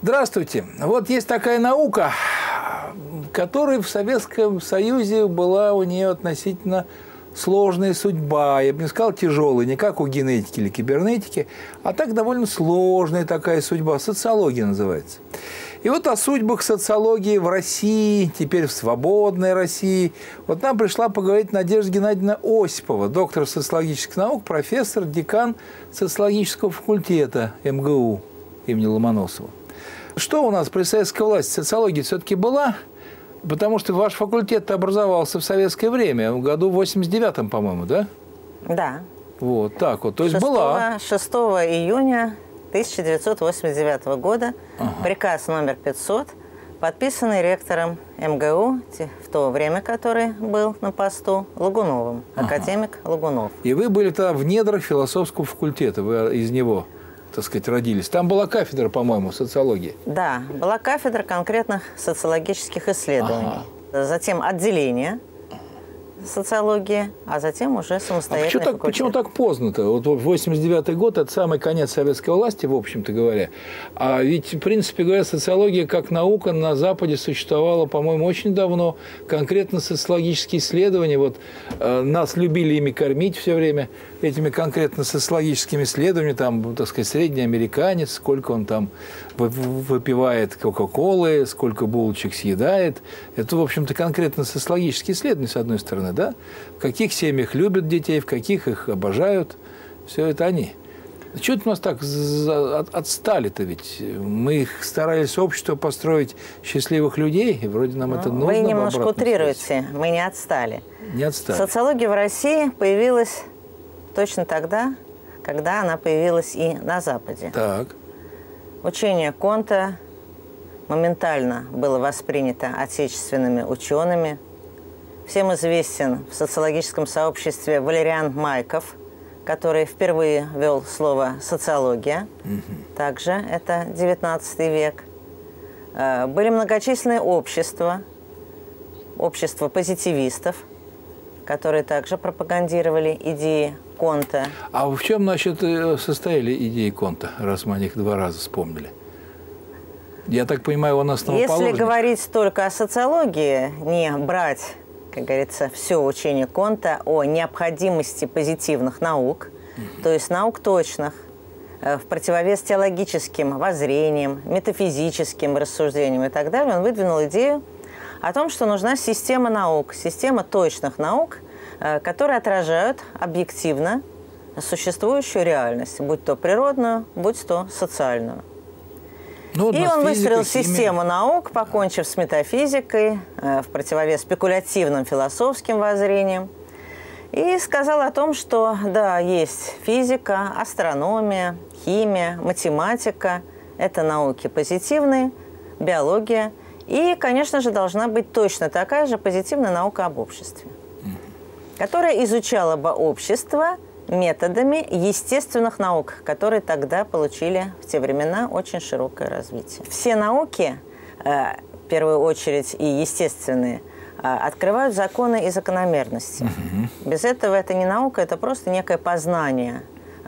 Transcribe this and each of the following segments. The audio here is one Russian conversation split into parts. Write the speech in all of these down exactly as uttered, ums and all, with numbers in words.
Здравствуйте. Вот есть такая наука, которая в Советском Союзе была у нее относительно сложная судьба. Я бы не сказал тяжелая, не как у генетики или кибернетики, а так довольно сложная такая судьба. Социология называется. И вот о судьбах социологии в России, теперь в свободной России, вот нам пришла поговорить Надежда Геннадьевна Осипова, доктор социологических наук, профессор, декан социологического факультета эм гэ у имени Ломоносова. Что у нас при советской власти? Социология все-таки была? Потому что ваш факультет образовался в советское время, в году восемьдесят девятом, по-моему, да? Да. Вот так вот. То есть была. шестого июня тысяча девятьсот восемьдесят девятого года ага. приказ номер пятьсот, подписанный ректором эм гэ у, в то время, который был на посту, Лагуновым, ага. академик Лагунов. И вы были тогда в недрах философского факультета, вы из него, так сказать, родились. Там была кафедра, по-моему, социологии. Да, была кафедра конкретных социологических исследований. Ага. Затем отделение социологии, а затем уже самостоятельный а почему так, почему так поздно-то? Вот восемьдесят девятый год – это самый конец советской власти, в общем-то говоря. А ведь, в принципе говоря, социология как наука на Западе существовала, по-моему, очень давно. Конкретно социологические исследования. Вот э, нас любили ими кормить все время, этими конкретно социологическими исследованиями. Там, так сказать, средний американец, сколько он там выпивает кока-колы, сколько булочек съедает. Это, в общем-то, конкретно социологические исследования, с одной стороны. Да? В каких семьях любят детей, в каких их обожают. Все это они. Чего у нас так отстали-то ведь? Мы старались общество построить счастливых людей, и вроде нам ну, это нужно. Вы немножко утрируете, мы не отстали. Не отстали. Социология в России появилась точно тогда, когда она появилась и на Западе. Так. Учение Конта моментально было воспринято отечественными учеными. Всем известен в социологическом сообществе Валериан Майков, который впервые ввел слово «социология». Угу. Также это девятнадцатый век. Были многочисленные общества, общества позитивистов, которые также пропагандировали идеи Конта. А в чем, значит, состояли идеи Конта, раз мы о них два раза вспомнили? Я так понимаю, он основоположник. Если говорить только о социологии, не брать, как говорится, все учение Конта о необходимости позитивных наук, mm-hmm. то есть наук точных, в противовес теологическим воззрениям, метафизическим рассуждениям и так далее, он выдвинул идею о том, что нужна система наук, система точных наук, которые отражают объективно существующую реальность, будь то природную, будь то социальную. Ну, и он выстроил систему наук, покончив с метафизикой, в противовес спекулятивным философским воззрениям, и сказал о том, что да, есть физика, астрономия, химия, математика, это науки позитивные, биология, и, конечно же, должна быть точно такая же позитивная наука об обществе, которая изучала бы общество методами естественных наук, которые тогда получили в те времена очень широкое развитие. Все науки, в первую очередь и естественные, открывают законы и закономерности. Угу. Без этого это не наука, это просто некое познание,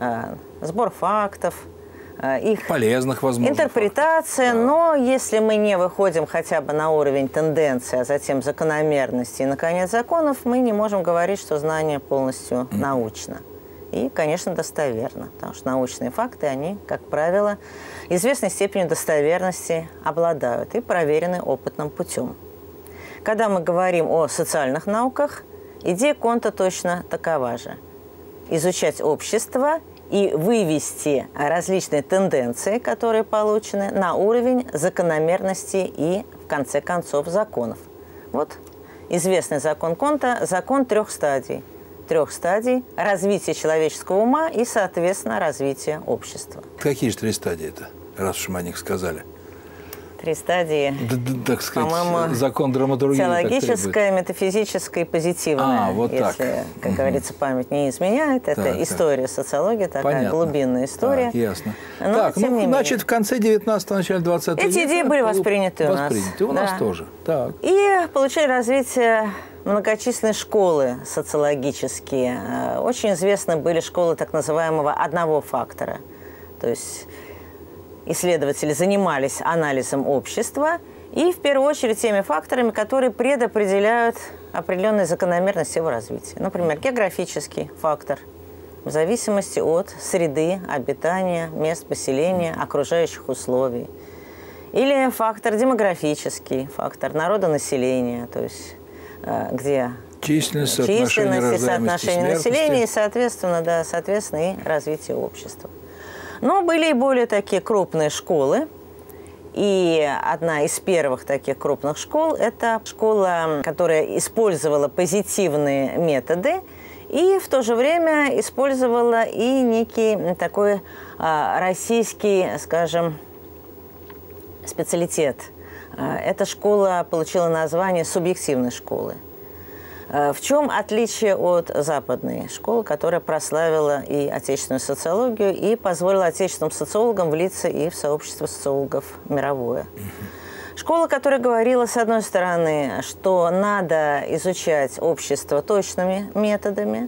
сбор фактов, их полезных, возможно, интерпретация, да. Но если мы не выходим хотя бы на уровень тенденции, а затем закономерности и, наконец, законов, мы не можем говорить, что знание полностью mm. научно. И, конечно, достоверно, потому что научные факты, они, как правило, известной степенью достоверности обладают и проверены опытным путем. Когда мы говорим о социальных науках, идея Конта точно такова же. Изучать общество и вывести различные тенденции, которые получены, на уровень закономерности и, в конце концов, законов. Вот известный закон Конта – закон трех стадий. Трех стадий развития человеческого ума и, соответственно, развития общества. Какие же три стадии это, раз уж мы о них сказали? Три стадии, да, да, так сказать, по-моему, закон драматургии теологическая, метафизическая и позитивная. А, вот если, так. как угу. говорится, память не изменяет. Это так, история так. социологии, такая Понятно. глубинная история. Так, ясно. Но, так, тем ну, не значит, менее. в конце девятнадцатого, начале двадцатого Эти века идеи были восприняты у нас. Восприняты у да. нас тоже. Так. И получили развитие многочисленные школы социологические. Очень известны были школы так называемого одного фактора. То есть исследователи занимались анализом общества и, в первую очередь, теми факторами, которые предопределяют определенные закономерности его развития. Например, географический фактор в зависимости от среды обитания, мест поселения, окружающих условий. Или фактор демографический, фактор народонаселения, то есть где численность, соотношение, соотношение населения и, соответственно, да, соответственно, и развитие общества. Но были и более такие крупные школы. И одна из первых таких крупных школ – это школа, которая использовала позитивные методы и в то же время использовала и некий такой а, российский, скажем, специалитет. Эта школа получила название субъективной школы. В чем отличие от западной школы, которая прославила и отечественную социологию, и позволила отечественным социологам влиться и в сообщество социологов мировое? Школа, которая говорила, с одной стороны, что надо изучать общество точными методами,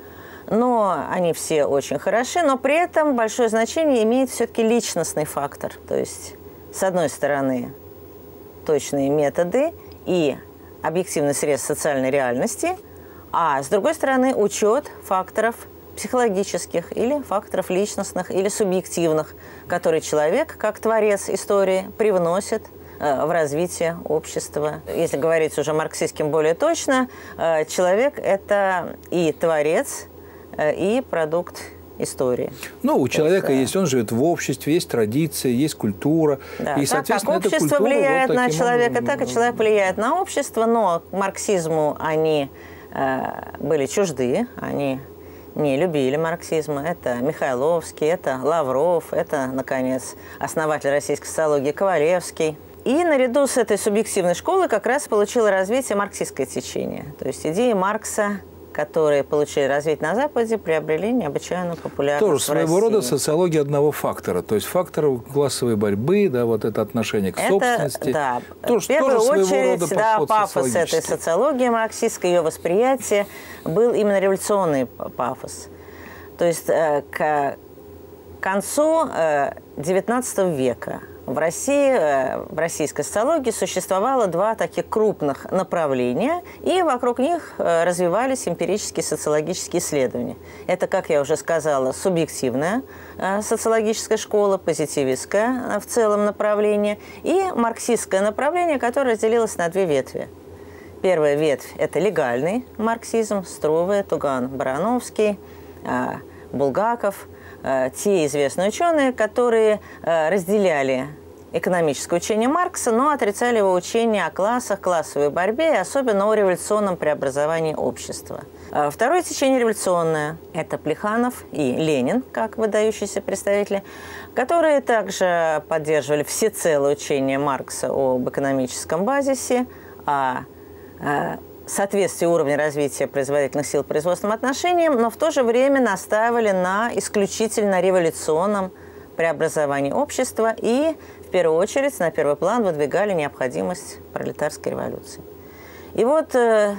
но они все очень хороши, но при этом большое значение имеет все-таки личностный фактор. То есть, с одной стороны, точные методы и объективный срез социальной реальности, а с другой стороны учет факторов психологических или факторов личностных или субъективных, которые человек, как творец истории, привносит э, в развитие общества. Если говорить уже марксистским более точно, э, человек – это и творец, э, и продукт истории. Ну, у То человека есть, есть, он живет в обществе, есть традиции, есть культура. Да, и, так соответственно, как общество культура, влияет вот на человека, образом, так и человек влияет на общество, но к марксизму они э, были чужды, они не любили марксизма. Это Михайловский, это Лавров, это, наконец, основатель российской социологии Ковалевский. И наряду с этой субъективной школой как раз получило развитие марксистское течение. То есть идеи Маркса, которые получили развитие на Западе, приобрели необычайную популярность. Тоже своего в рода России. социология одного фактора, то есть фактора классовой борьбы, да, вот это отношение к это, собственности. Да, тоже, в первую тоже очередь, да, пафос этой социологии марксистской, ее восприятие был именно революционный пафос. То есть э, к концу э, девятнадцатого века в России, в российской социологии существовало два таких крупных направления, и вокруг них развивались эмпирические социологические исследования. Это, как я уже сказала, субъективная социологическая школа, позитивистское в целом направление, и марксистское направление, которое разделилось на две ветви. Первая ветвь – это легальный марксизм, Струве, Туган, Барановский, Булгаков, те известные ученые, которые разделяли экономическое учение Маркса, но отрицали его учение о классах, классовой борьбе и особенно о революционном преобразовании общества. Второе течение революционное – это Плеханов и Ленин, как выдающиеся представители, которые также поддерживали всецело учение Маркса об экономическом базисе, о соответствии уровня развития производительных сил производственным отношениям, но в то же время настаивали на исключительно революционном преобразовании общества и, в первую очередь, на первый план выдвигали необходимость пролетарской революции. И вот э,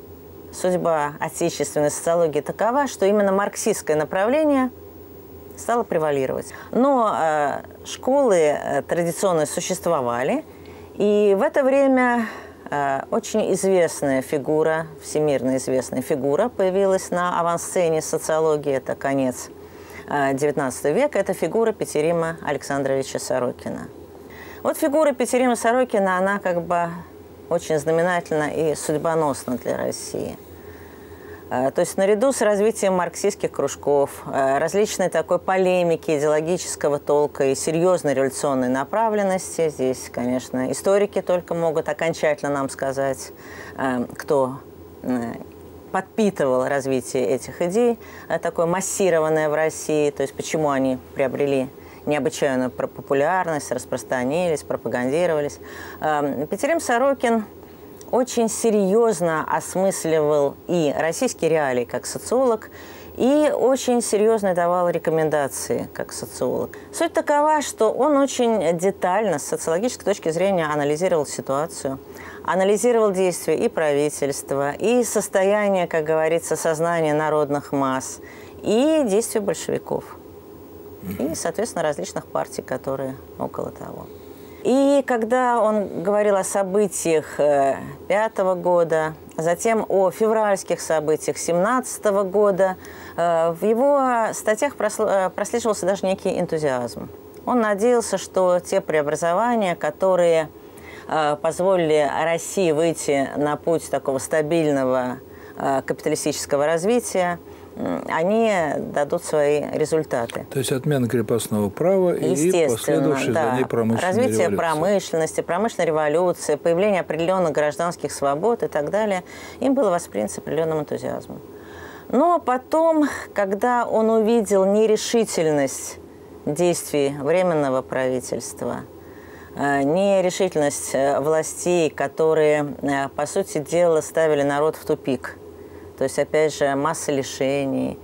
судьба отечественной социологии такова, что именно марксистское направление стало превалировать. Но э, школы э, традиционно существовали, и в это время очень известная фигура, всемирно известная фигура появилась на авансцене социологии, это конец девятнадцатого века, это фигура Петерима Александровича Сорокина. Вот фигура Петерима Сорокина, она как бы очень знаменательна и судьбоносна для России. То есть наряду с развитием марксистских кружков, различной такой полемики идеологического толка и серьезной революционной направленности, здесь, конечно, историки только могут окончательно нам сказать, кто подпитывал развитие этих идей, такое массированное в России, то есть почему они приобрели необычайную популярность, распространились, пропагандировались. Петерим Сорокин очень серьезно осмысливал и российские реалии как социолог, и очень серьезно давал рекомендации как социолог. Суть такова, что он очень детально, с социологической точки зрения, анализировал ситуацию, анализировал действия и правительства, и состояние, как говорится, сознания народных масс, и действия большевиков. и, соответственно, различных партий, которые около того. И когда он говорил о событиях пятого года, затем о февральских событиях семнадцатого года, в его статьях прослеживался даже некий энтузиазм. Он надеялся, что те преобразования, которые позволили России выйти на путь такого стабильного капиталистического развития, они дадут свои результаты. То есть отмена крепостного права и последующая да. за ней промышленная развитие революция. промышленности, промышленной революции, появление определенных гражданских свобод и так далее, им было воспринято с определенным энтузиазмом. Но потом, когда он увидел нерешительность действий Временного правительства, нерешительность властей, которые, по сути дела, ставили народ в тупик, то есть, опять же, масса лишений,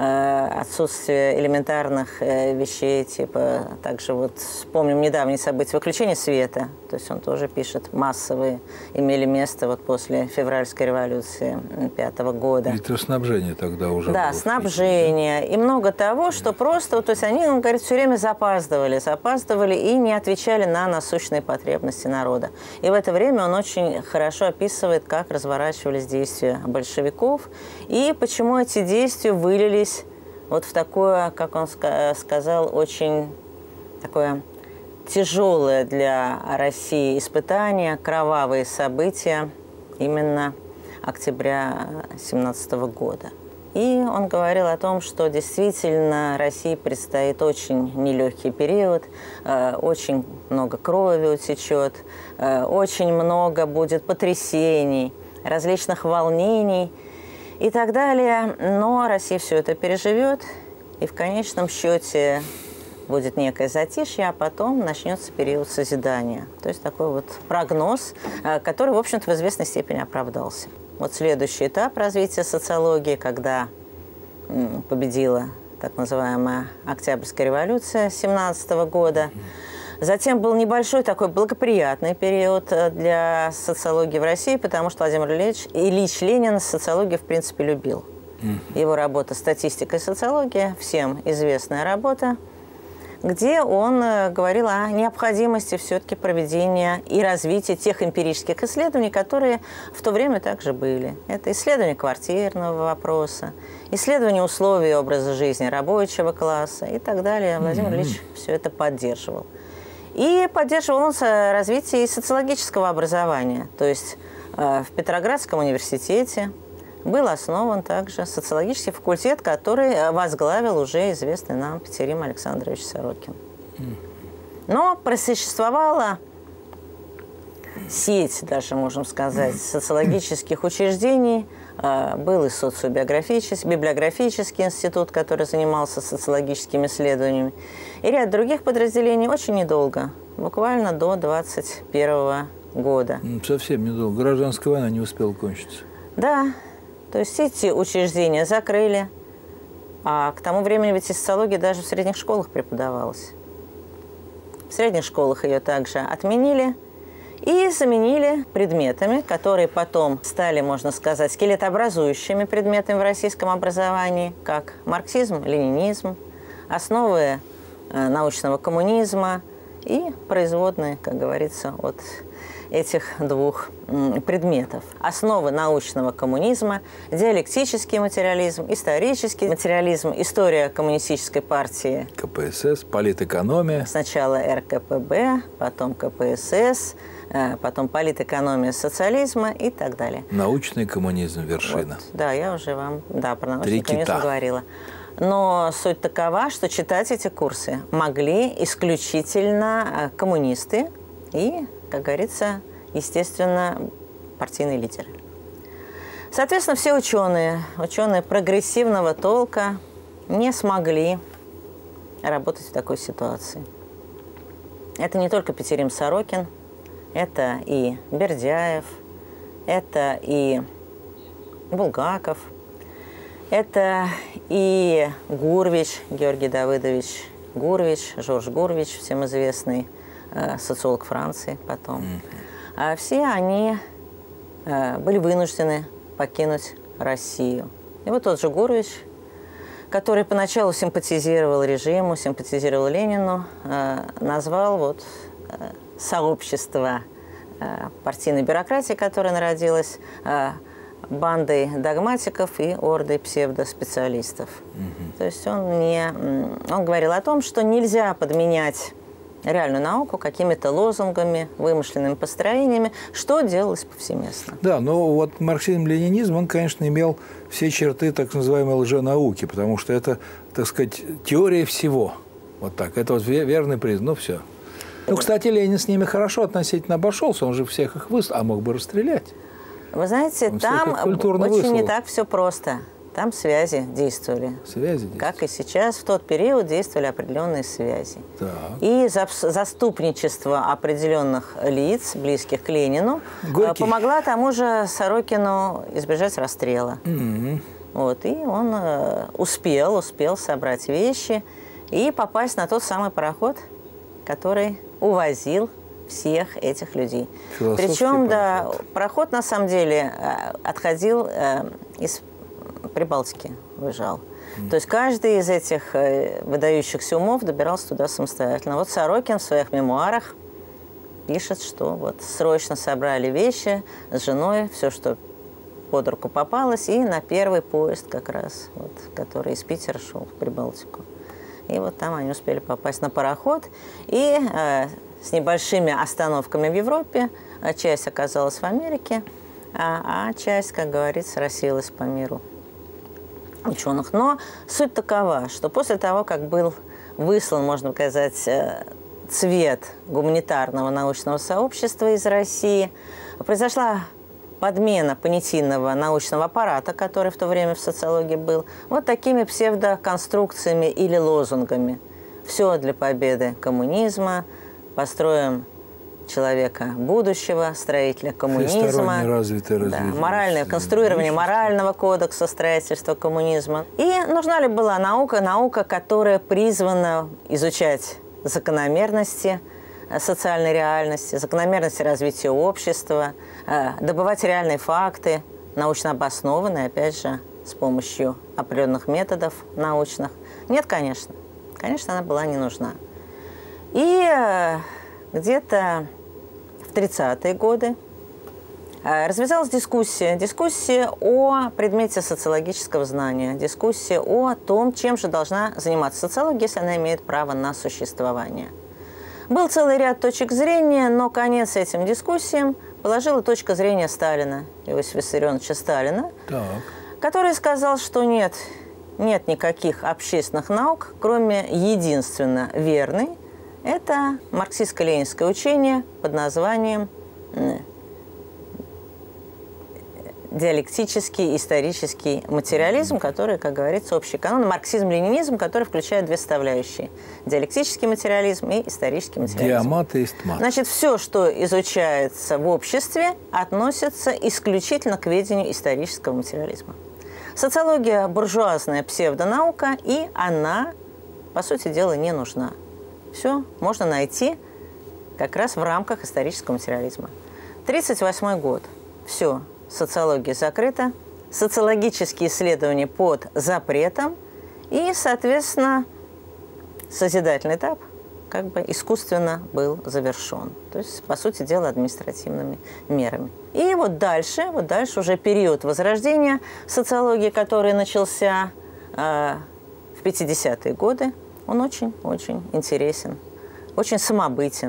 отсутствие элементарных вещей, типа, также вот вспомним недавние события, выключение света, то есть он тоже пишет, массовые имели место вот после февральской революции пятого года. Электроснабжение тогда уже Да, было снабжение да? и много того, что просто, то есть они, он говорит, все время запаздывали, запаздывали и не отвечали на насущные потребности народа. И в это время он очень хорошо описывает, как разворачивались действия большевиков и почему эти действия вылились вот в такое, как он сказал, очень такое тяжелое для России испытание, кровавые события именно октября семнадцатого года. И он говорил о том, что действительно России предстоит очень нелегкий период, очень много крови утечет, очень много будет потрясений, различных волнений и так далее. Но Россия все это переживет, и в конечном счете будет некое затишье, а потом начнется период созидания. То есть такой вот прогноз, который, в общем-то, в известной степени оправдался. Вот следующий этап развития социологии, когда победила так называемая Октябрьская революция семнадцатого года. Затем был небольшой такой благоприятный период для социологии в России, потому что Владимир Ильич, Ильич Ленин социологию, в принципе, любил. Его работа «Статистика и социология», всем известная работа, где он говорил о необходимости все-таки проведения и развития тех эмпирических исследований, которые в то время также были. Это исследование квартирного вопроса, исследование условий образа жизни рабочего класса и так далее. Владимир mm-hmm. Ильич все это поддерживал. И поддерживал он развитие и социологического образования. То есть в Петроградском университете был основан также социологический факультет, который возглавил уже известный нам Петерим Александрович Сорокин. Но просуществовала сеть, даже можем сказать, социологических учреждений. Был и социобиографический, библиографический институт, который занимался социологическими исследованиями, и ряд других подразделений очень недолго, буквально до двадцать первого года. Совсем недолго. Гражданская война не успела кончиться. Да. То есть эти учреждения закрыли, а к тому времени ведь социология даже в средних школах преподавалась. В средних школах ее также отменили и заменили предметами, которые потом стали, можно сказать, скелетообразующими предметами в российском образовании, как марксизм, ленинизм, основы научного коммунизма и производные, как говорится, от этих двух предметов. Основы научного коммунизма, диалектический материализм, исторический материализм, история коммунистической партии. КПСС, политэкономия. Сначала эр ка пэ бэ, потом ка пэ эс эс, потом политэкономия социализма и так далее. Научный коммунизм, вершина. Вот, да, я уже вам да, про научный Три коммунизм кита. говорила. Но суть такова, что читать эти курсы могли исключительно коммунисты и, как говорится, естественно, партийные лидеры. Соответственно, все ученые, ученые прогрессивного толка не смогли работать в такой ситуации. Это не только Петерим Сорокин, это и Бердяев, это и Булгаков, это и Гурвич, Георгий Давыдович Гурвич, Жорж Гурвич, всем известный социолог Франции потом. А все они были вынуждены покинуть Россию. И вот тот же Гурвич который поначалу симпатизировал режиму, симпатизировал Ленину, назвал вот сообщество партийной бюрократии, которая народилась, бандой догматиков и ордой псевдоспециалистов. Угу. То есть он, не, он говорил о том, что нельзя подменять реальную науку какими-то лозунгами, вымышленными построениями, что делалось повсеместно. Да, но вот марксизм-ленинизм, он, конечно, имел все черты так называемой лженауки, потому что это, так сказать, теория всего. Вот так. Это вот верный признак. Ну, все. Ну, кстати, Ленин с ними хорошо относительно обошелся, он же всех их выслал, а мог бы расстрелять. Вы знаете, он там очень выслал. Не так все просто. Там связи действовали. Связи действовали. Как и сейчас, в тот период действовали определенные связи. Так. И заступничество определенных лиц, близких к Ленину, Горький. помогла тому же Сорокину избежать расстрела. Mm-hmm. Вот, и он успел, успел собрать вещи и попасть на тот самый пароход, который увозил всех этих людей. Причем, да, пароход на самом деле отходил из Прибалтики, выезжал. Mm. То есть каждый из этих выдающихся умов добирался туда самостоятельно. Вот Сорокин в своих мемуарах пишет, что вот срочно собрали вещи с женой, все, что под руку попалось, и на первый поезд как раз, вот, который из Питера шел в Прибалтику. И вот там они успели попасть на пароход, и э, с небольшими остановками в Европе, часть оказалась в Америке, а, а часть, как говорится, рассеялась по миру ученых. Но суть такова, что после того, как был выслан, можно сказать, цвет гуманитарного научного сообщества из России, произошла подмена понятийного научного аппарата, который в то время в социологии был, вот такими псевдоконструкциями или лозунгами. Все для победы коммунизма, построим человека будущего, строителя коммунизма. Развитое да, моральное конструирование морального кодекса строительства коммунизма. И нужна ли была наука, наука, которая призвана изучать закономерности социальной реальности, закономерности развития общества, добывать реальные факты, научно обоснованные, опять же, с помощью определенных методов научных. Нет, конечно. Конечно, она была не нужна. И где-то в тридцатые годы развязалась дискуссия. Дискуссия о предмете социологического знания. Дискуссия о том, чем же должна заниматься социология, если она имеет право на существование. Был целый ряд точек зрения, но конец этим дискуссиям положила точка зрения Сталина, Иосифа Виссарионовича Сталина, так. который сказал, что нет, нет никаких общественных наук, кроме единственно верной. Это марксистско-ленинское учение под названием диалектический исторический материализм, который, как говорится, общий канон, марксизм-ленинизм, который включает две составляющие – диалектический материализм и исторический материализм. Диамат и истмат. Значит, все, что изучается в обществе, относится исключительно к ведению исторического материализма. Социология – буржуазная псевдонаука, и она, по сути дела, не нужна. Все можно найти как раз в рамках исторического материализма. тридцать восьмой год. Все. Социология закрыта. Социологические исследования под запретом. И, соответственно, созидательный этап как бы искусственно был завершен. То есть, по сути дела, административными мерами. И вот дальше, вот дальше уже период возрождения социологии, который начался э, в пятидесятые годы, он очень-очень интересен, очень самобытен.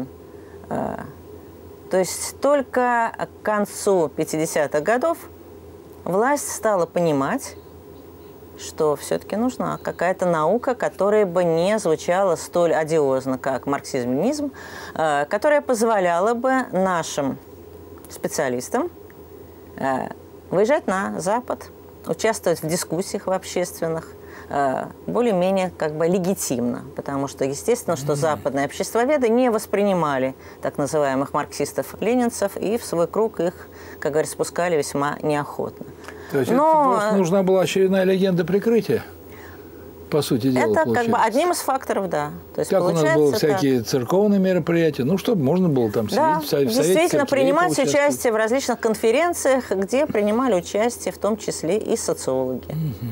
То есть только к концу пятидесятых годов власть стала понимать, что все-таки нужна какая-то наука, которая бы не звучала столь одиозно, как марксизм-ленинизм, которая позволяла бы нашим специалистам выезжать на Запад, участвовать в дискуссиях в общественных, более-менее как бы легитимно, потому что, естественно, что западные обществоведы не воспринимали так называемых марксистов-ленинцев и в свой круг их, как говорится, спускали весьма неохотно. То есть Но... это просто нужна была очередная легенда прикрытия, по сути дела, это получается. Как бы одним из факторов, да. То есть, как у нас было так... всякие церковные мероприятия, ну, чтобы можно было там да, сидеть в совете. Действительно, принимать участие в различных конференциях, где принимали участие в том числе и социологи. Угу. И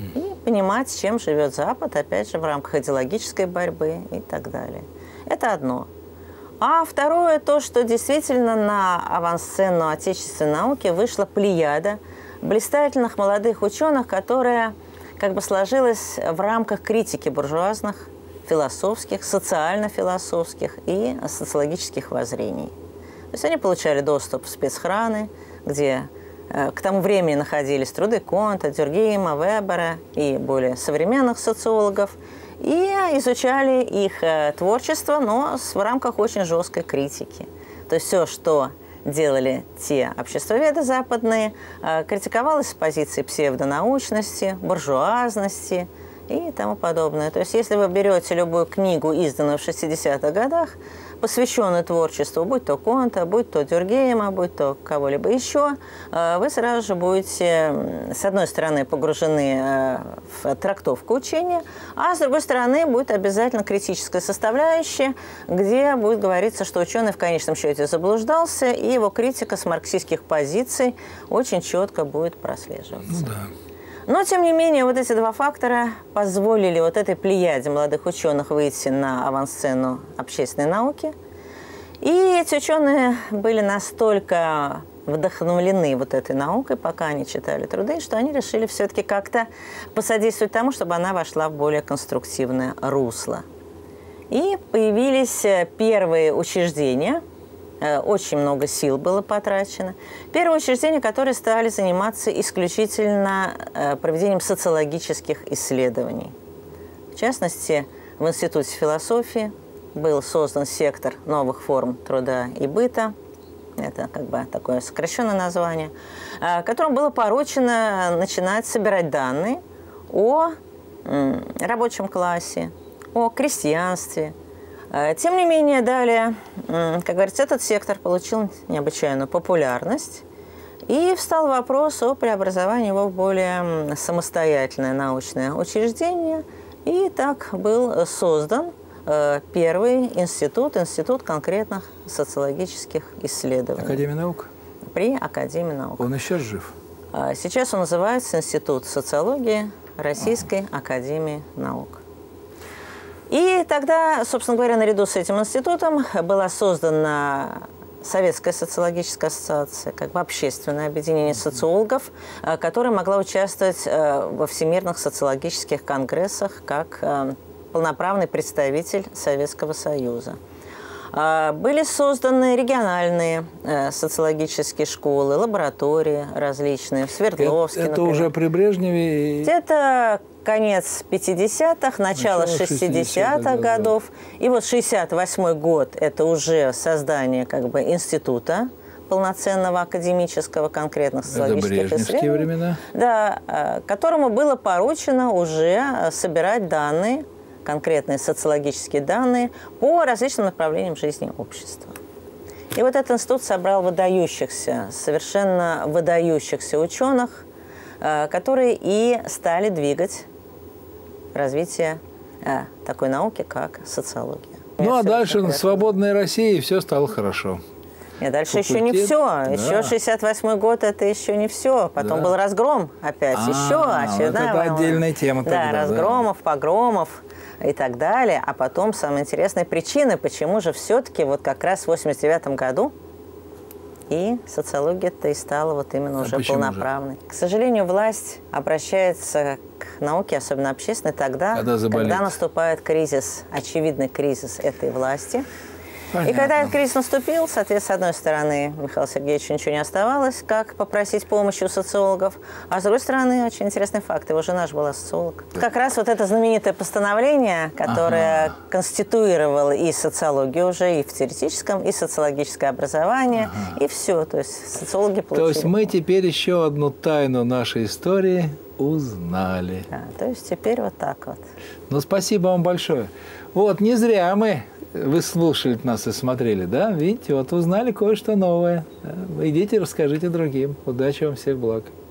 понимать, с чем живет Запад, опять же, в рамках идеологической борьбы и так далее. Это одно. А второе, то, что действительно на авансцену отечественной науки вышла плеяда блистательных молодых ученых, которая как бы сложилась в рамках критики буржуазных, философских, социально-философских и социологических воззрений. То есть они получали доступ в спецхраны, где э, к тому времени находились труды Конта, Дюркгейма, Вебера и более современных социологов, и изучали их э, творчество, но в рамках очень жесткой критики. То есть все, что делали те обществоведы западные, э, критиковалось с позиции псевдонаучности, буржуазности и тому подобное. То есть если вы берете любую книгу, изданную в шестидесятых годах, посвященную творчеству, будь то Конта, будь то Дюркгейма, будь то кого-либо еще, вы сразу же будете, с одной стороны, погружены в трактовку учения, а с другой стороны, будет обязательно критическая составляющая, где будет говориться, что ученый в конечном счете заблуждался, и его критика с марксистских позиций очень четко будет прослеживаться. Ну, да. Но, тем не менее, вот эти два фактора позволили вот этой плеяде молодых ученых выйти на авансцену общественной науки. И эти ученые были настолько вдохновлены вот этой наукой, пока они читали труды, что они решили все-таки как-то посодействовать тому, чтобы она вошла в более конструктивное русло. И появились первые учреждения. Очень много сил было потрачено. Первые учреждения, которые стали заниматься исключительно проведением социологических исследований. В частности, в Институте философии был создан сектор новых форм труда и быта. Это как бы такое сокращенное название, которому было поручено начинать собирать данные о рабочем классе, о крестьянстве. Тем не менее, далее, как говорится, этот сектор получил необычайную популярность, и встал вопрос о преобразовании его в более самостоятельное научное учреждение, и так был создан первый институт, институт конкретных социологических исследований. Академия наук? При Академии наук. Он еще жив? Сейчас он называется Институт социологии Российской ага. Академии наук. И тогда, собственно говоря, наряду с этим институтом была создана Советская социологическая ассоциация, как бы общественное объединение социологов, которая могла участвовать во всемирных социологических конгрессах как полноправный представитель Советского Союза. Были созданы региональные социологические школы, лаборатории различные в Свердловске. Это, это уже при Брежневе? Это конец пятидесятых, начало шестидесятых годов. И вот шестьдесят восьмой год – это уже создание как бы института полноценного академического, конкретных социологических исследований. Это брежневские времена? Да, которому было поручено уже собирать данные, конкретные социологические данные по различным направлениям жизни общества. И вот этот институт собрал выдающихся, совершенно выдающихся ученых, которые и стали двигать развитие такой науки, как социология. Ну, а дальше в свободной России все стало хорошо. И дальше Факультет, еще не все. Да. Еще шестьдесят восьмой год – это еще не все. Потом да. был разгром опять. А, еще очередная вот это отдельная тема. Да, тогда, разгромов, да. погромов и так далее. А потом самые интересные причины, почему же все-таки вот как раз в восемьдесят девятом году и социология-то и стала вот именно а уже полноправной. Же? К сожалению, власть обращается к науке, особенно общественной, тогда, когда, когда наступает кризис, очевидный кризис этой власти. Понятно. И когда этот кризис наступил, соответственно, с одной стороны, Михаилу Сергеевичу ничего не оставалось, как попросить помощи у социологов, а с другой стороны, очень интересный факт, его жена же была социолог. Как раз вот это знаменитое постановление, которое ага. конституировало и социологию уже, и в теоретическом, и социологическое образование, ага. и все, то есть социологи получили. То есть мы теперь еще одну тайну нашей истории узнали. Да, то есть теперь вот так вот. Ну, спасибо вам большое. Вот, не зря мы... Вы слушали нас и смотрели, да? Видите, вот узнали кое-что новое. Идите, расскажите другим. Удачи вам, всех благ.